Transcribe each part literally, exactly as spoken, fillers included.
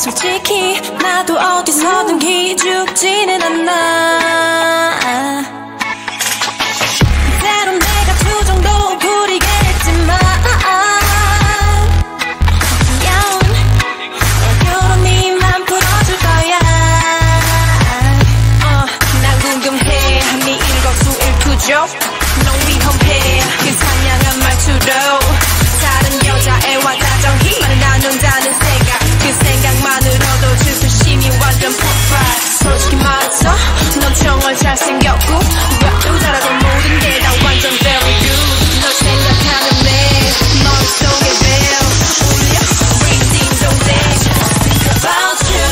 솔직히 나도 어디서든 기죽지는 않아. 때론 내가 투정도 부리겠지만 결혼 이만 풀어줄 거야. 어, 난 궁금해 네 일거수일투족 넌 위험해 그 상냥한 말투로 다른 여자애와 다정히 말을 나눈다는 생각 그 생각만으로도 질투심이 완전 폭발. 솔직히 말해서 넌 정말 잘생겼고 우아하다라고 모든 게 다 완전 very good. 널 생각하면 내 머릿속에 bell 울려 ring ding dong dang. Think about you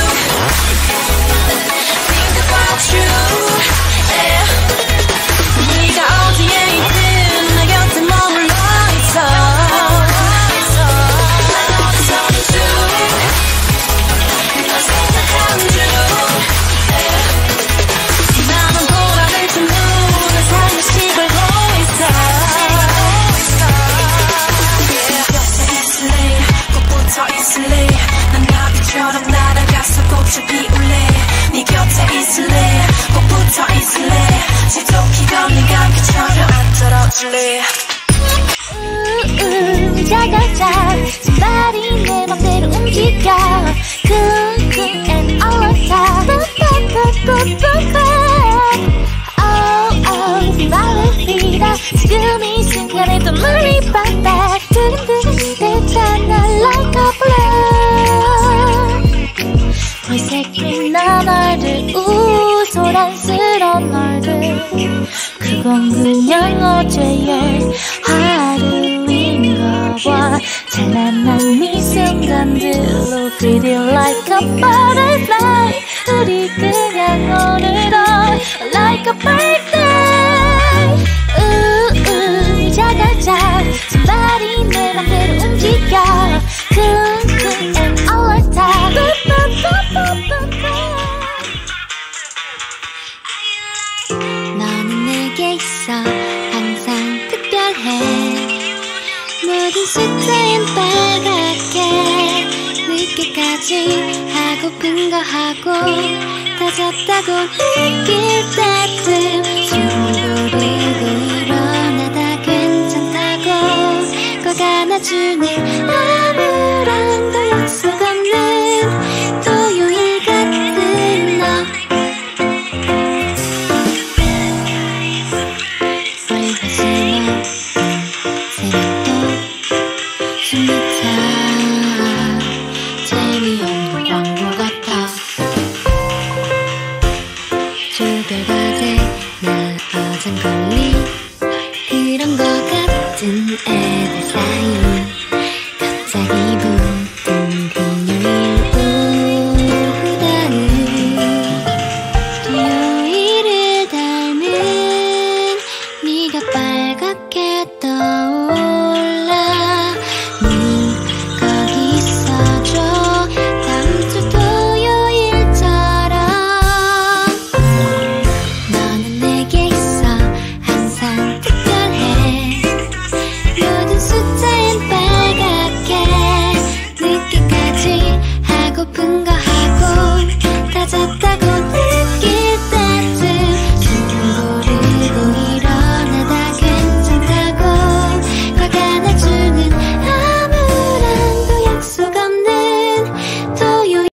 Think about you yeah. 네가 어디에 있든 내 곁에 머물러 있어. 난 나비처럼 날아가서 꽃을 피울래. 네 곁에 있을래. 꼭 붙어 있을래. 지독히 걷는 감기처럼 안 떨어질래. 우우 자가자 손발이 내 맘대로 움직여. 쿵쿵 and all the time. Oh oh 말해라 지금 이 순간에도 눈이 빡빡 두근두근 대잖아 like a balloon. 회색빛 나 너를 우 소란스러운 너를 그건 그냥 어제의 하루인가 봐. 찬란한 이 순간들로 pretty like a butterfly. 우리 그냥 오늘도 like a birthday. 우우 자가자 손발이 내 맘대로 움직여. 쿵쿵 and all the time. 너는 내게 있어 항상 특별해. 모든 숫자엔 빨갛게 늦게까지 하고픈 거 하고 다졌다고 느낄 때쯤 숨고르고 일어나다 괜찮다고 꼭 안아주는 아무